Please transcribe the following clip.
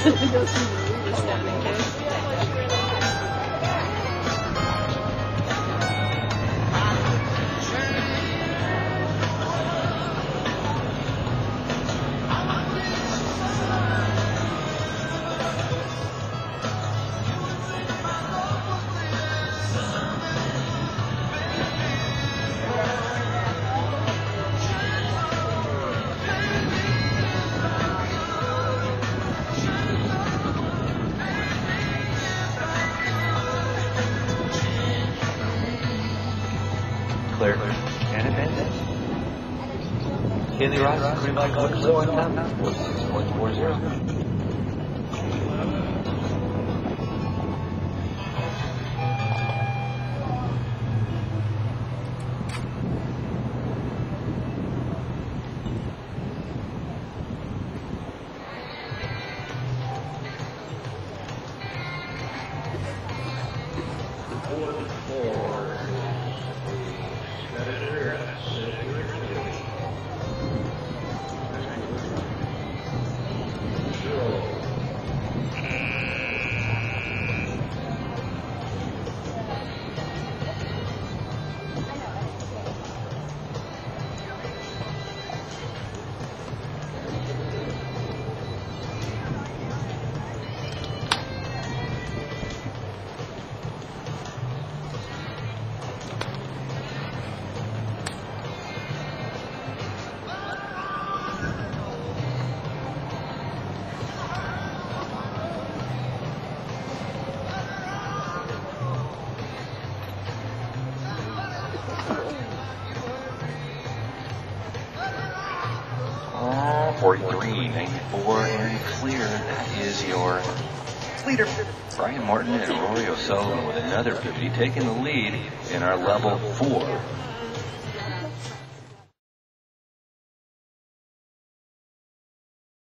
Claire and Advantage. Haley Ross, green light, color, 6.40. Oh, 43, 94, and clear. That is your leader. Brian Martin and Rory O'Sullivan with another 50, taking the lead in our level 4.